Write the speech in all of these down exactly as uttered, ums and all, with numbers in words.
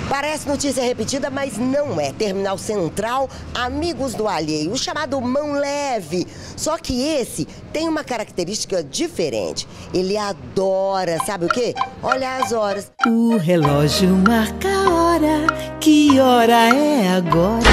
Parece notícia repetida, mas não é. Terminal Central, amigos do alheio, o chamado mão leve. Só que esse tem uma característica diferente. Ele adora, sabe o quê? Olha as horas. O relógio marca a hora, que hora é agora?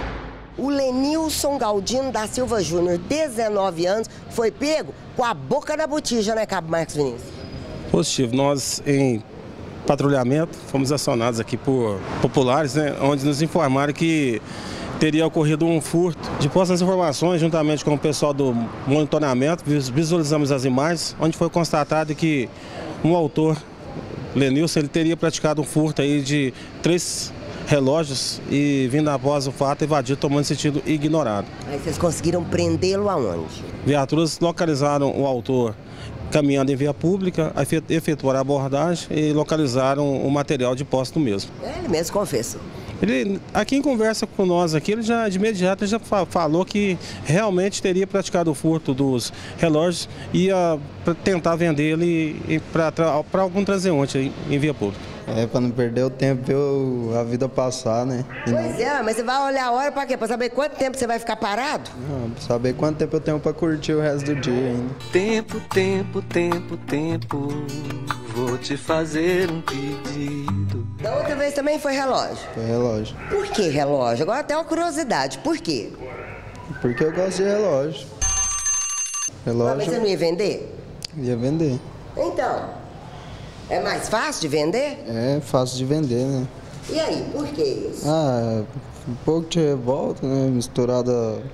O Lenilson Galdino da Silva Júnior, dezenove anos, foi pego com a boca na botija, né, Cabo Marcos Vinícius? Positivo. Nós, em patrulhamento, fomos acionados aqui por populares, né, onde nos informaram que teria ocorrido um furto. Depois das informações, juntamente com o pessoal do monitoramento, visualizamos as imagens, onde foi constatado que um autor, Lenilson, ele teria praticado um furto aí de três relógios e, vindo após o fato, evadiu, tomando sentido ignorado. Aí vocês conseguiram prendê-lo aonde? Viaturas localizaram o autor caminhando em via pública, efetuaram a abordagem e localizaram o material de posse do mesmo. Ele mesmo confessou. Ele, aqui em conversa com nós, aqui, ele já, de imediato ele já falou que realmente teria praticado o furto dos relógios e ia tentar vender ele para algum transeunte em, em via pública. É, para não perder o tempo, eu, a vida passar, né? E pois não... é, mas você vai olhar a hora para quê? Para saber quanto tempo você vai ficar parado? Não, para saber quanto tempo eu tenho para curtir o resto do dia ainda. Tempo, tempo, tempo, tempo, vou te fazer um pedido. Da outra vez também foi relógio? Foi relógio. Por que relógio? Agora até uma curiosidade, por quê? Porque eu gosto de relógio. Relógio... Mas você não ia vender? Ia vender. Então... é mais fácil de vender? É fácil de vender, né? E aí, por que isso? Ah, um pouco de revolta, né? Misturada,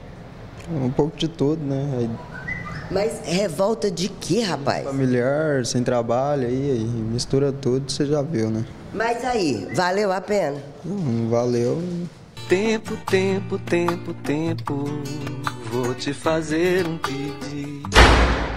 um pouco de tudo, né? Aí... Mas revolta de quê, rapaz? Familiar, sem trabalho, aí, aí mistura tudo, você já viu, né? Mas aí, valeu a pena? Não valeu. Tempo, tempo, tempo, tempo, vou te fazer um pedido.